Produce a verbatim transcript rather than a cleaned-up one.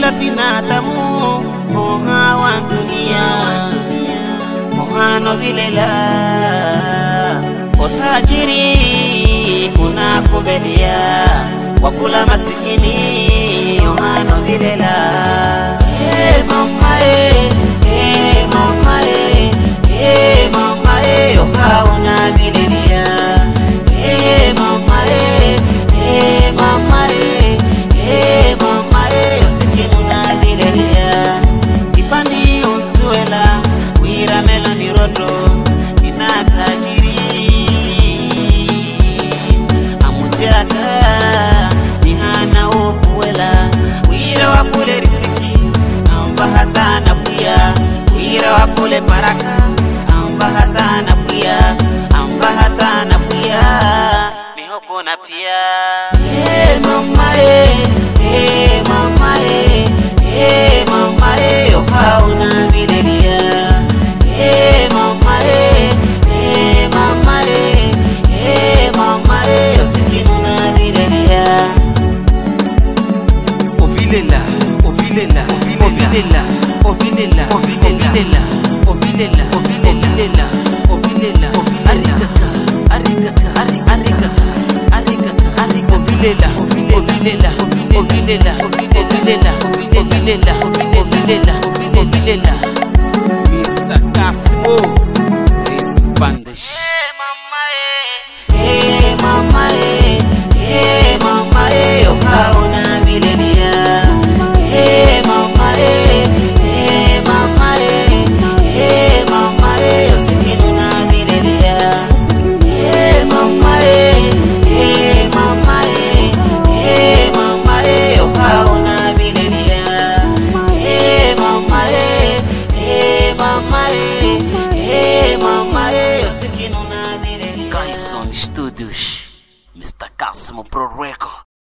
kila binadamu moha wa dunia mohano vilela otajiri kuna kubelia wakula masikini mohano vilela. Hey mama eh, hey mama eh, hey mama eh, okauna vilelia. Hey mama eh, hey mama eh, hey mama eh, osikinu na vilelia. Ipani untuela wira meloni rodo ina tajiri amutiaka nihana upuela wira wakule risiki amba hata na buya wira wakule baraka amba hata na buya amba hata na buya nihoko na pia. Hey mama eh, hey mama eh, hey mama eh, okauna vilelia. Hey mama eh, hey mama eh, hey mama eh, osikinu na vilelia. Ovilela, ovilela, ovilela, ovilela, ovilela, ovilela, ovilela, ovilela, arikaka, arikaka, arikaka, arikaka, arikaka, ovilela, ovilela, ovilela, ovilela, ovilela, ovilela, ovilela. Mister Casimo, is Bandish. Hey mama eh, hey mama eh, hey mama eh, okauna vilelia. Hey mama eh, hey mama eh, hey mama eh, osikinu na vilelia. Hey mama eh, hey mama eh, hey mama eh, okauna vilelia. Hey mama eh, hey mama eh, hey mama eh, osikinu na vilelia. Guys on Studios, Mister Casimo Pro Record.